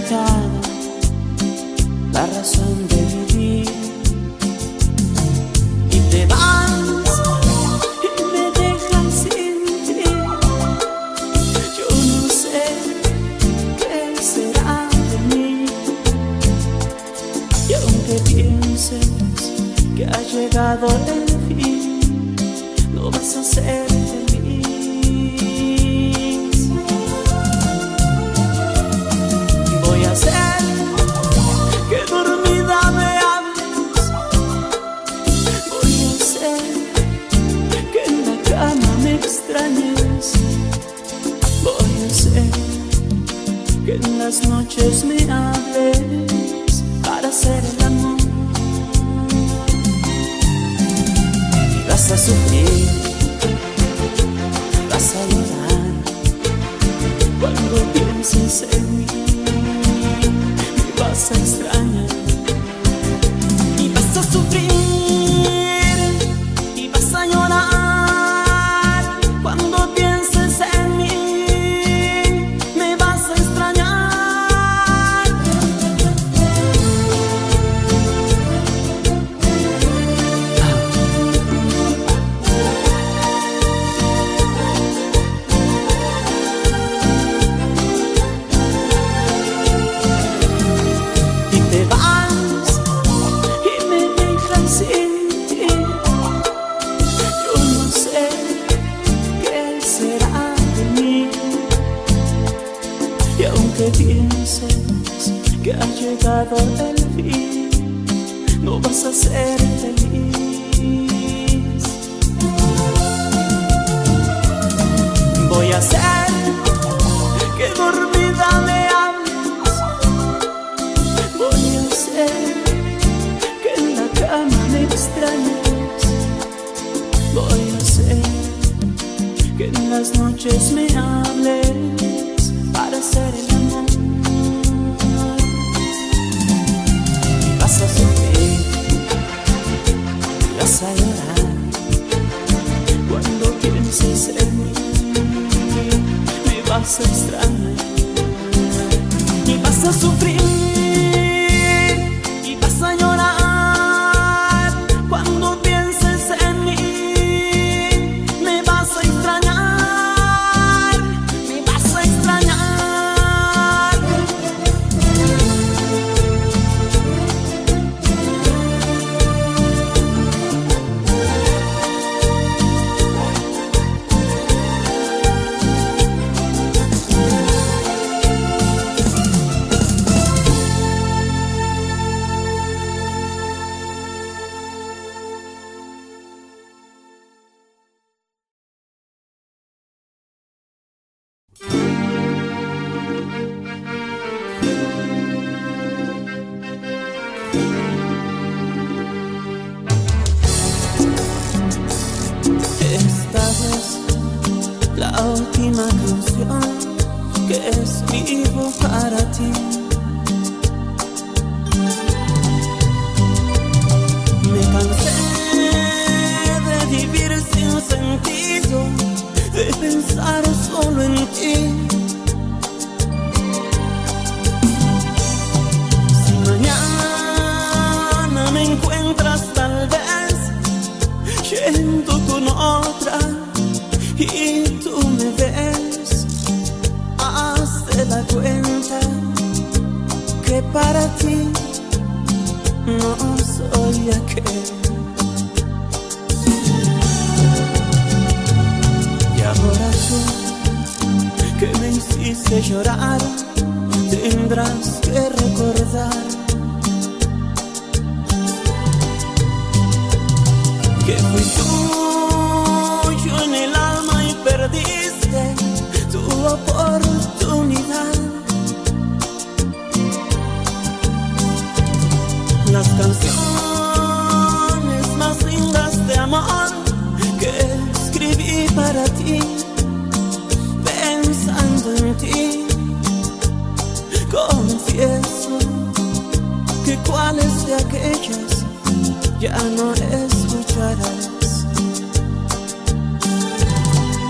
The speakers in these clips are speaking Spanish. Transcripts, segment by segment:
quitado la razón de vivir. Y te vas y me dejas sin ti. Yo no sé qué será de mí. Y aunque pienses que ha llegado el fin, no vas a ser feliz. Voy a hacer que dormida me hables. Voy a hacer que en la cama me extrañes. Voy a hacer que en las noches me hables para hacer el amor. Vas a sufrir, vas a llorar cuando pienses en mí. Me vas a extrañar y vas a sufrir y vas a llorar cuando pienses en mí. Me vas a extrañar. Te vas y me dejas sin ti. Yo no sé qué será de mí. Y aunque pienses que ha llegado el fin, no vas a ser feliz. Voy a hacer que dormida me hables. Voy a hacer que en la cama me extrañes. Voy a hacer que en las noches me hables para hacer el amor. Vas a sufrir, vas a llorar cuando pienses en mí. Me vas a extrañar y vas a sufrir. Vas a llorar cuando pienses en mí. Me vas a extrañar, me vas a extrañar. Esta es la última canción que escribo para ti. Me cansé de vivir sin sentido, de pensar solo en ti. Si mañana me encuentras tal vez yendo con otra y tú me ves, hazte la cuenta que para ti no soy aquel. Y ahora tú, que me hiciste llorar, tendrás que recordar que fui tuyo en el alma y perdiste tu oportunidad. Las canciones más lindas de amor que escribí para ti, pensando en ti, confieso que cuáles de aquellas ya no escucharás.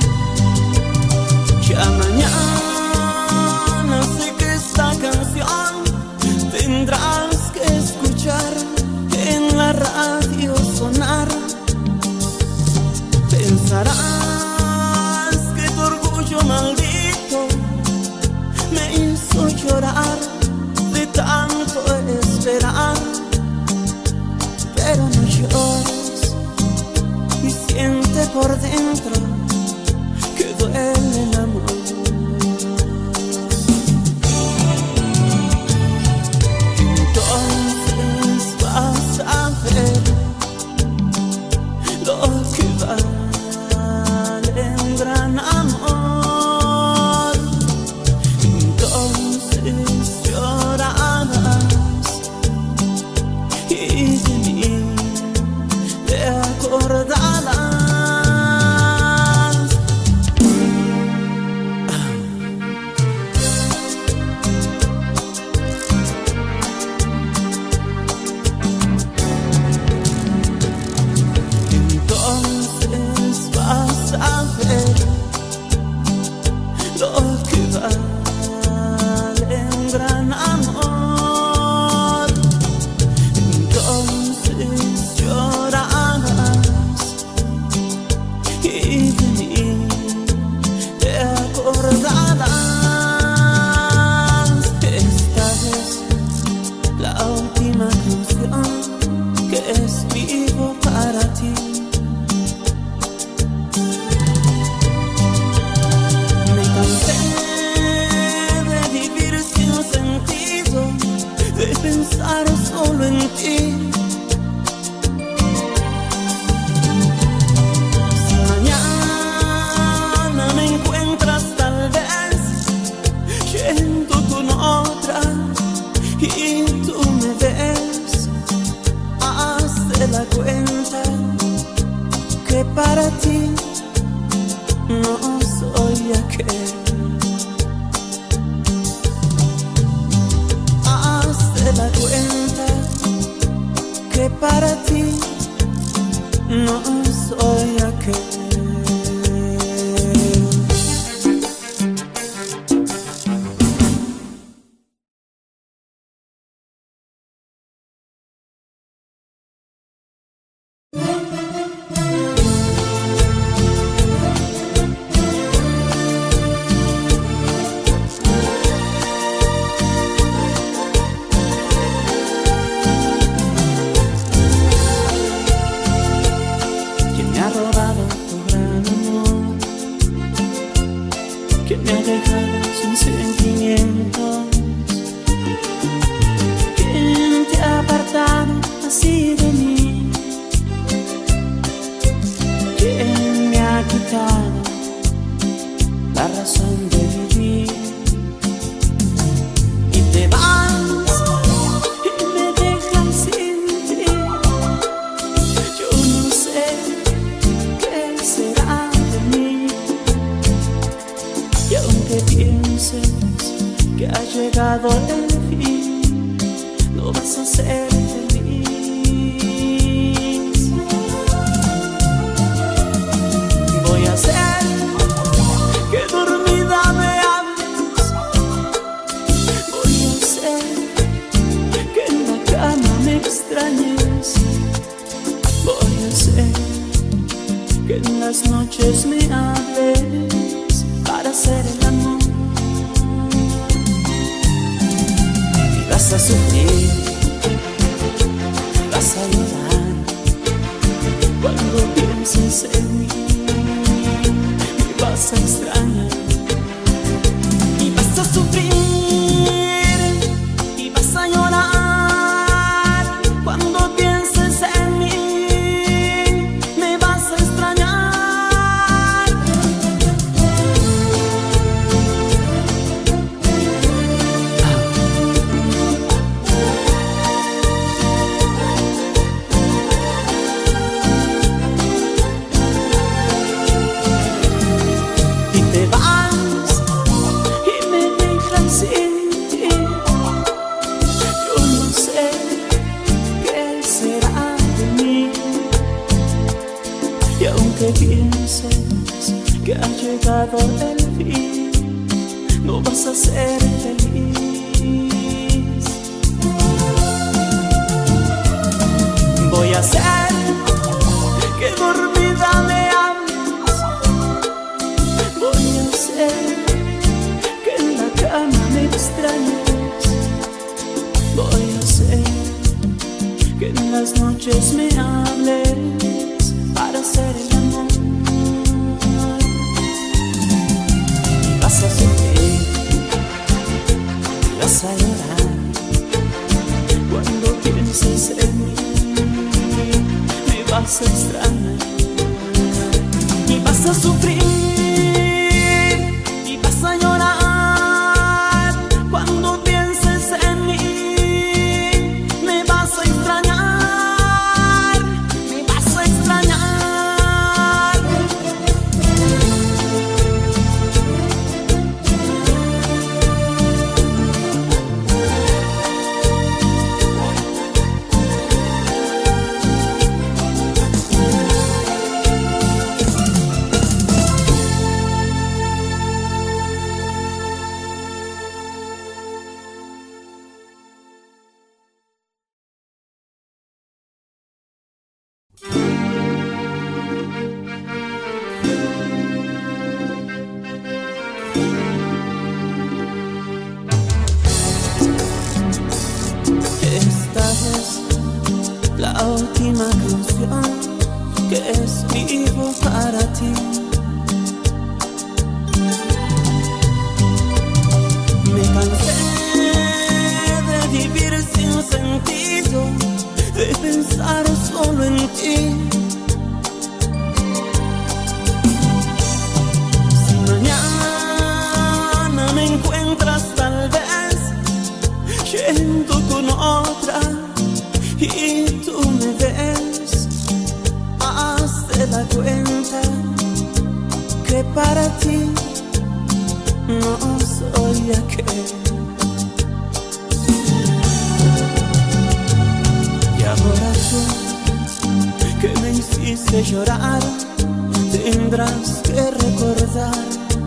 Ya mañana sé que esta canción por dentro que duele el amor. Entonces vas a ver lo que vale un gran amor. Entonces llorarás y de mí te acordarás. Entonces vas a ver lo que vale un gran amor. Entonces llorarás y de mí te acordarás. Esta es la última canción que escribo para ti. Me cansé de vivir sin sentido, de pensar solo en ti. Si mañana me encuentras tal vez yendo con otra y tú me ves, hazte la cuenta que para ti no soy aquel. Hazte la cuenta que para ti no soy aquel. ¿Quién me ha robado tu gran amor? ¿Quién me ha dejado sin sentimientos? ¿Quién te ha apartado así de mí? ¿Quién me ha quitado la razón de vivir? Y te vas y me dejas sin ti. Yo no sé qué será de mí. Y aunque pienses que ha llegado el fin, no vas a ser feliz. Voy a hacer que dormida me hables. Voy a hacer que en la cama me extrañes. Voy a hacer que en las noches me hables para hacer el amor. Y vas a sufrir, vas a llorar cuando pienses en mí. Me vas a extrañar y vas a sufrir y vas a llorar cuando pienses en mí. Me vas a extrañar. vas a extrañar y vas a sufrir y vas a llorar cuando pienses en mí. Me vas a extrañar, me vas a extrañar. Esta es la última canción que escribo para ti. Me cansé de vivir sin sentido, de pensar solo en ti. Si mañana me encuentras tal vez yendo con otra y tú me ves, hazte la cuenta que para ti no soy aquel. Y ahora tú, que me hiciste llorar, tendrás que recordar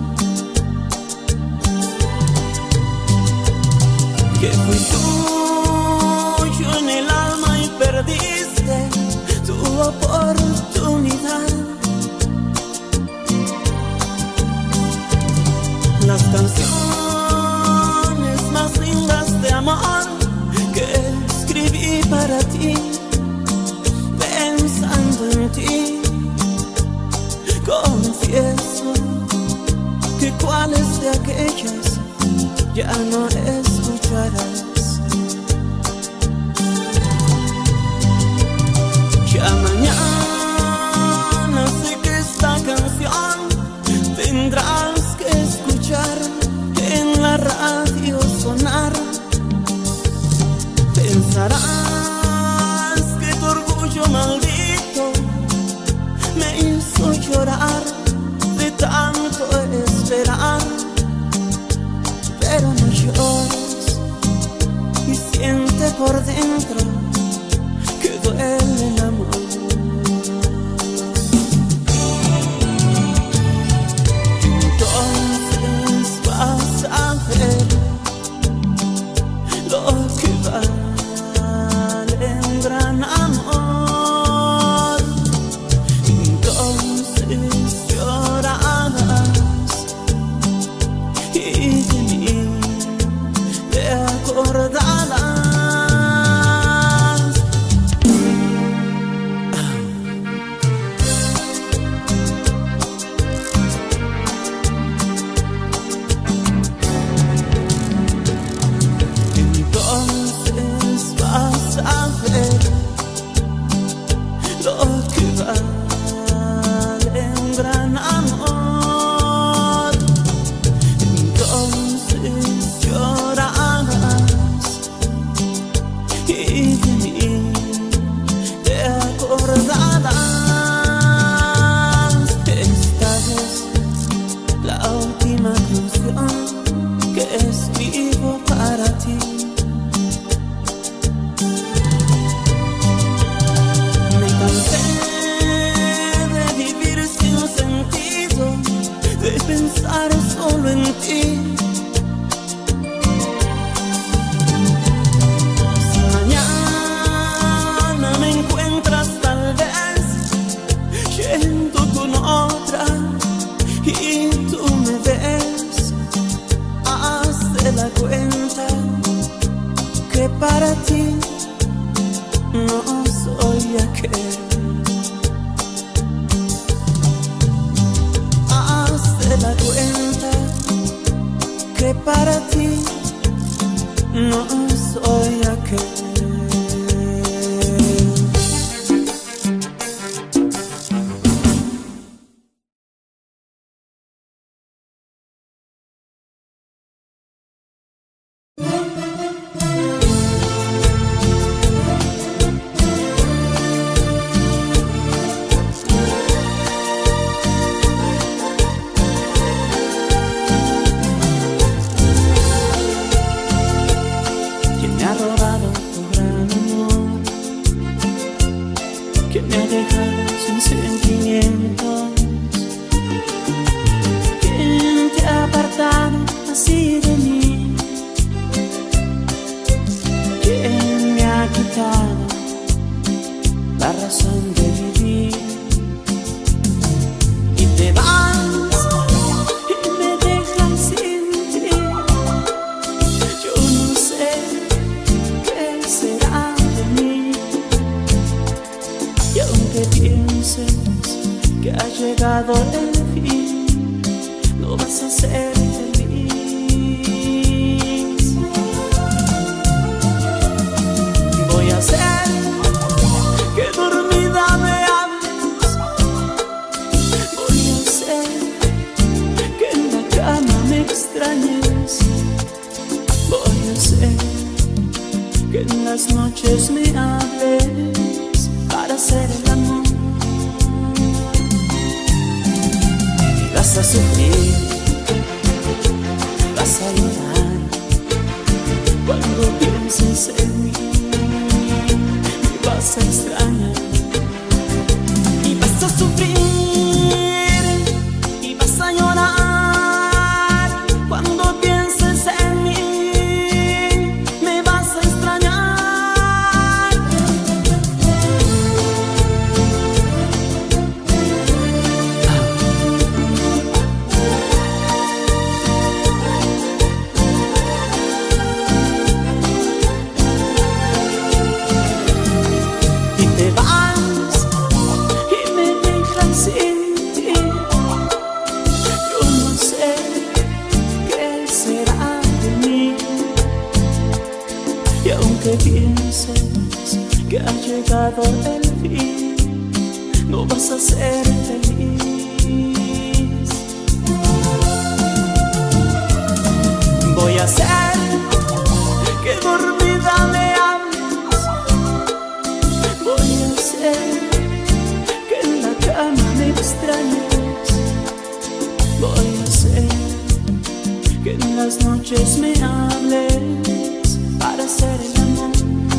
que fui tuyo en el alma y perdiste tu oportunidad. Las canciones más lindas de amor que escribí para ti, pensando en ti, confieso que cuáles de aquellas ya no escucharás. Ya mañana sé que esta canción tendrás que escuchar en la radio sonar. Pensarás que tu orgullo maldito me hizo llorar de tanto esperar. Pero no llores y siente por dentro que duele el amor. Entonces vas a ver lo que vale un gran amor. Entonces llorarás y de mí te acordarás. Entonces vas a ver lo que vale un gran amor. Entonces llorarás y de mí te acordarás. Esta es la última canción que escribo para ti. Me cansé de vivir sin sentido, de pensar solo en ti. Si mañana me encuentras tal vez yendo con otra y tú me ves, hazte la cuenta que para ti no soy aquel. Hazte la cuenta que para ti no soy aquel. ser feliz. Voy a hacer que dormida me hables. Voy a hacer que en la cama me extrañes. Voy a hacer que en las noches me hables para hacer el amor. Y vas a sufrir, vas a llorar cuando pienses en mí. Me vas a extrañar y vas a sufrir y vas a llorar cuando pienses en mí. Me vas a extrañar. Y te vas y me dejas sin ti. Yo no sé qué será de mí. Y aunque pienses que ha llegado el fin, no vas a ser feliz. Voy a hacer que dormida me hables. Voy a hacer que en la cama me extrañes. Voy a hacer que en las noches me hables para hacer el amor.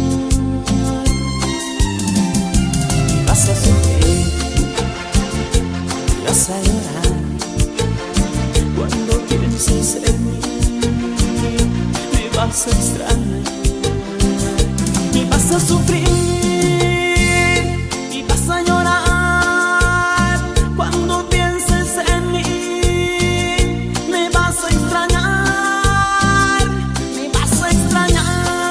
Y vas a sufrir, vas a llorar cuando pienses en mí. Me vas a extrañar y vas a sufrir y vas a llorar cuando pienses en mí. Me vas a extrañar, me vas a extrañar.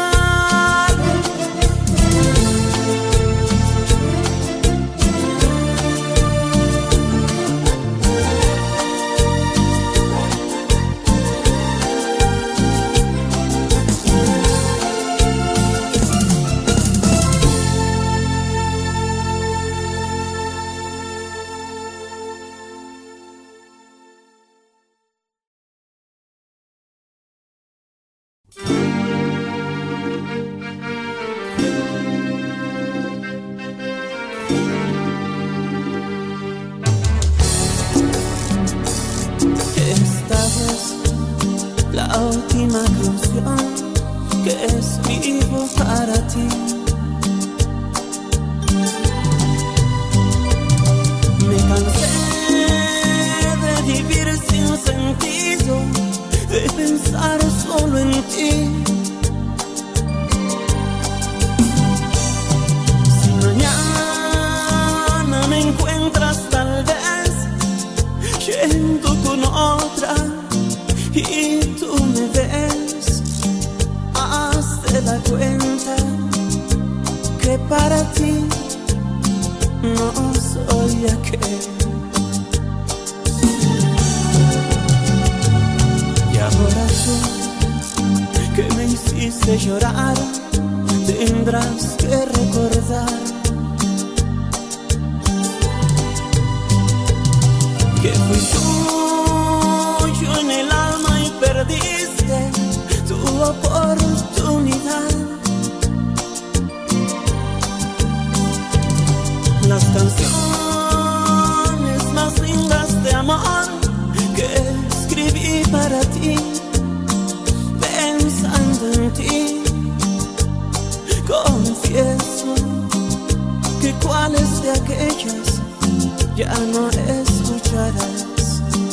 Esta es la última canción que escribo para ti. Me cansé de vivir sin sentido, de pensar solo en ti. Si mañana me encuentras tal vez yendo con otra y tú me ves, hazte la cuenta que para ti no soy aquel. Y ahora tú que me hiciste llorar, tendrás que recordar que fui tuyo en el alma y perdiste tu oportunidad. Las canciones más lindas de amor que escribí para ti, pensando en ti, confieso que cuáles de aquellas ya no escucharás.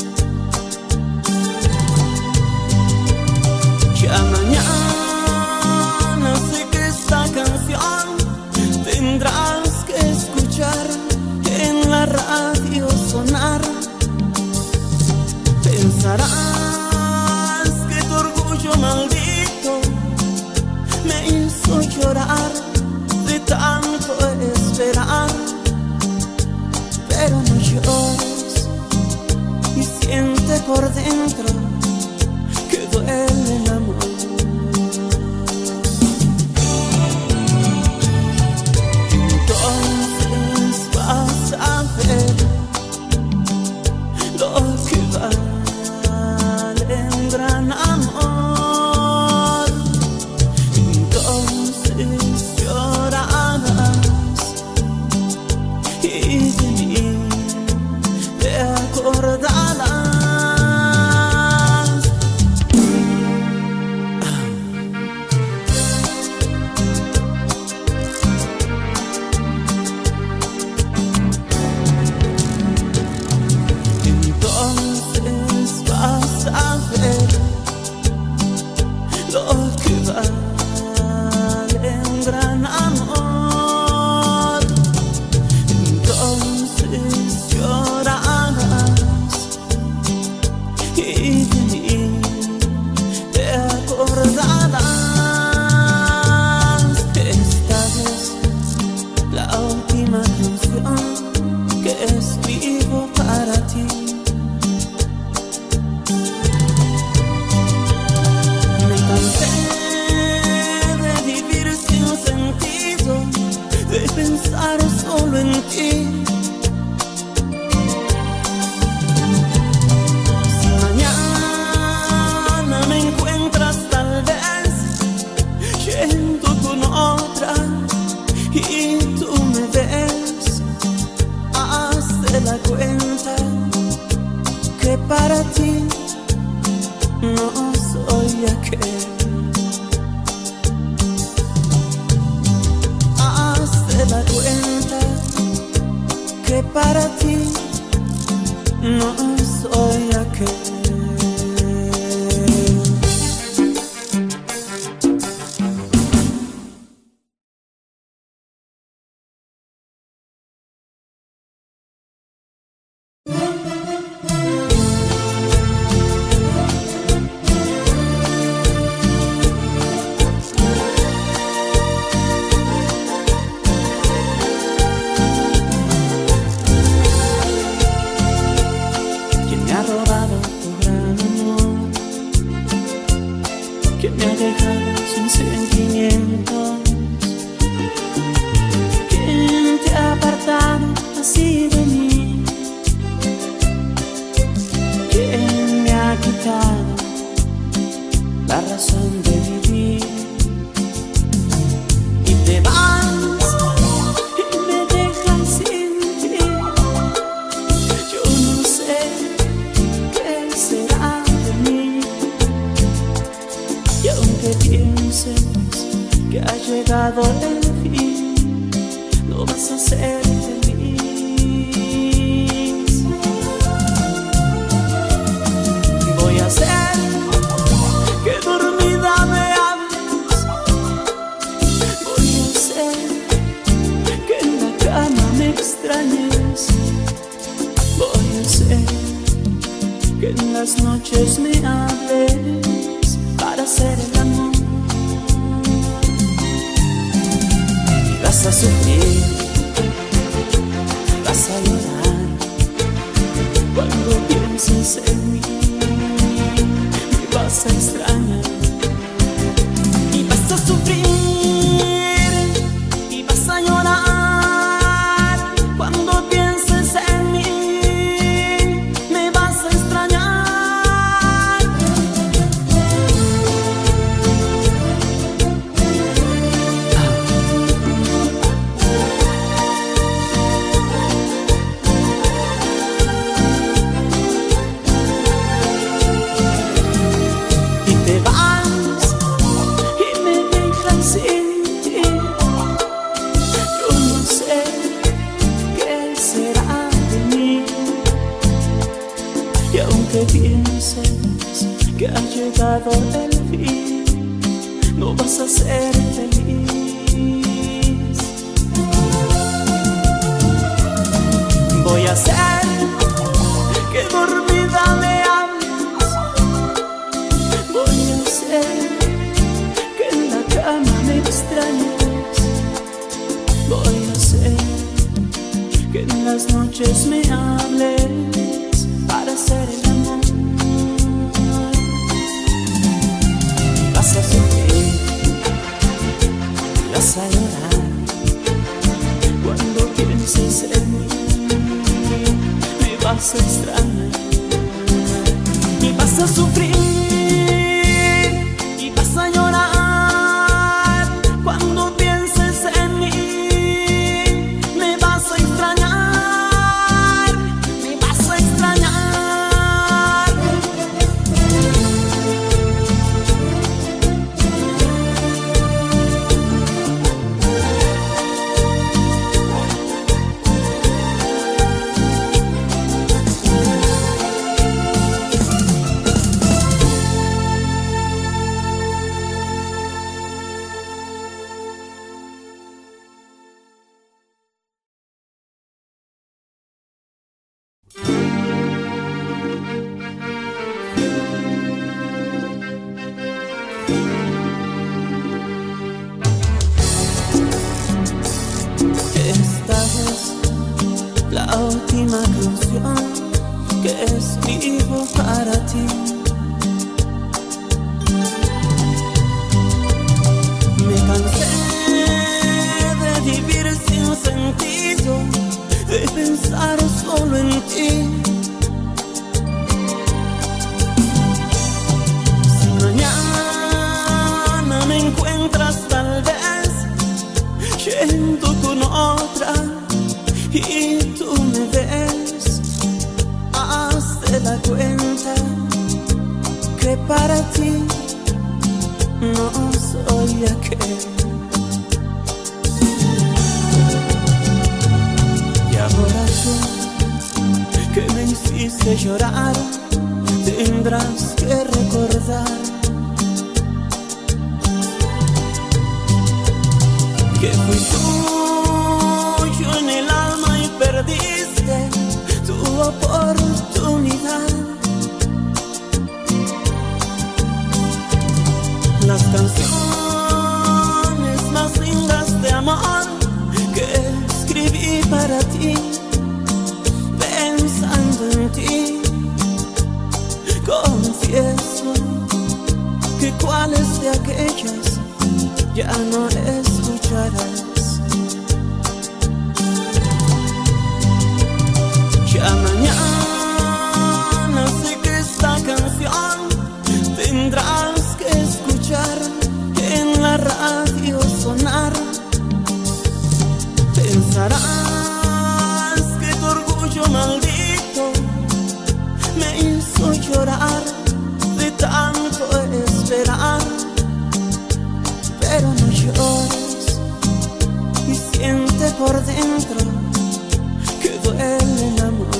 Ya mañana sé que esta canción tendrás que escuchar en la radio sonar. Pensarás que tu orgullo maldito me hizo llorar de tanto esperar, pero no llores. aquel. Hazte la cuenta que para ti no soy aquel. La razón de vivir y te vas y me dejas sin ti. Yo no sé qué será de mí. Y aunque pienses que ha llegado el fin, no vas a ser feliz. Voy a hacer que dormida me hables. Voy a hacer que en la cama me extrañes. Voy a hacer que en las noches me hables para hacer el amor. Y vas a sufrir, vas a llorar cuando pienses en mí. Vas a extrañar y vas a sufrir y vas a llorar cuando pienses en mí. Me vas a extrañar. Te vas y me dejas sin ti. Yo no sé qué será de mí. Y aunque pienses que ha llegado el fin, no vas a ser feliz. Voy a hacer que dormida me hables. Voy a hacer que en la cama me extrañes. Voy a hacer que en las noches me hables para hacer el amor. Vas a sufrir, vas a llorar cuando pienses en mí. Me vas a extrañar y vas a sufrir. Esta es la última canción que escribo para ti. Me cansé de vivir sin sentido, de pensar solo en ti. Si mañana me encuentras tal vez yendo con otra y tú me ves, hazte la cuenta que para ti no soy aquel. Y ahora tú, que me hiciste llorar, tendrás que recordar que fui tuyo en el alma y perdiste tu oportunidad. Las canciones más lindas de amor que escribí para ti, pensando en ti, confieso que cuáles de aquellas ya no escucharás. Ya mañana sé que esta canción tendrás que escuchar en la radio sonar. Pensarás que tu orgullo maldito me hizo llorar de tanto esperar. Pero no llores y siente por dentro que duele el amor.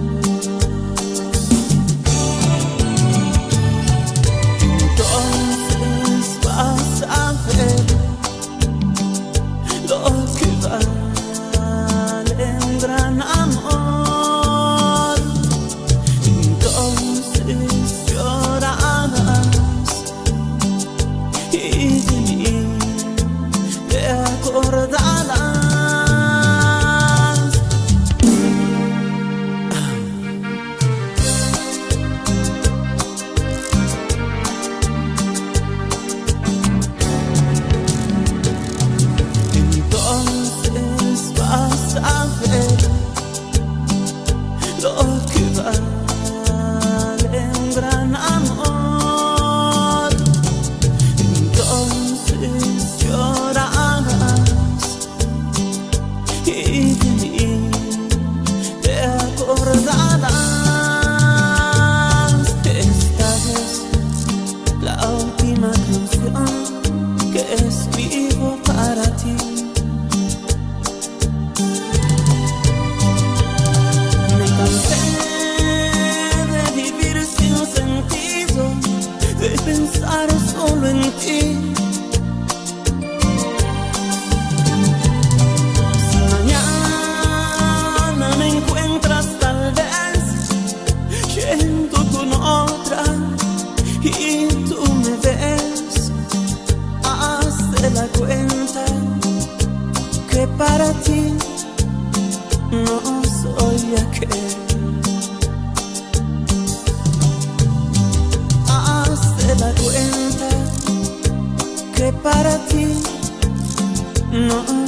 Entonces vas a ver lo que vale un gran amor. Entonces llorarás y de mí te acordarás. Entonces vas a ver lo que vale un gran amor. Entonces llorarás y de mí te acordarás. Esta es la última canción que escribo para ti. Me cansé de vivir sin sentido, de pensar solo en ti. Si mañana me encuentras tal vez yendo con otra y tú me ves, hazte la cuenta que para ti no soy aquel. Hazte la cuenta que para ti no